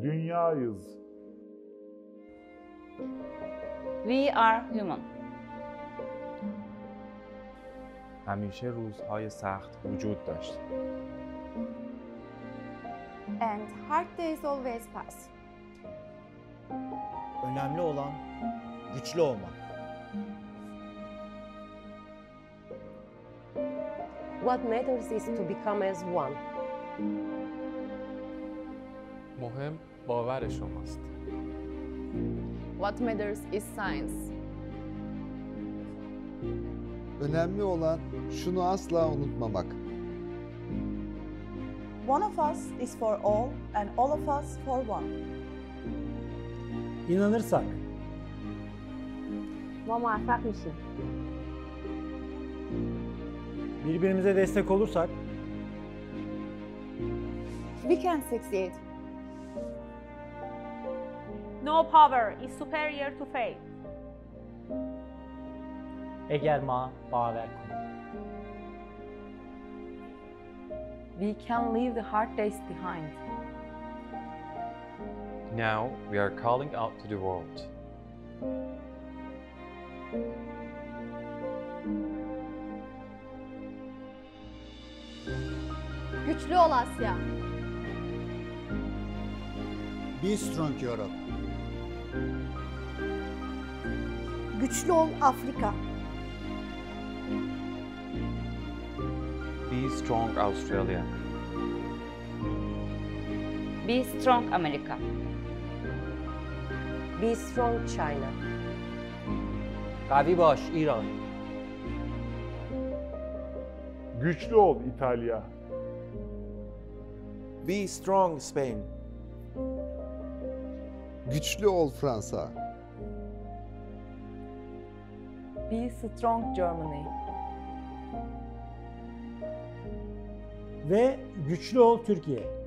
Dünyayız. We are human. همیشه روزهای سخت وجود داشت. And hard days always pass. Önemli olan güçlü olmak. What matters is to become as one. مهم باور شماست. What matters is science. Önemli olan şunu asla unutmamak. One of us is for all and all of us for one. İnanırsak, ما موفق میشیم. birbirimize destek olursak, We can succeed. No power is superior to faith. eğer ma baver konu. We can leave the hard days behind. Now we are calling out to the world. Güçlü ol Asya. Be strong Europe. Güçlü ol Afrika. Be strong Australia. Be strong America. Be strong China. قوی باش ایران. Güçlü ol İtalya. Be strong Spain. Güçlü ol Fransa. Be strong Germany. Ve güçlü ol Türkiye.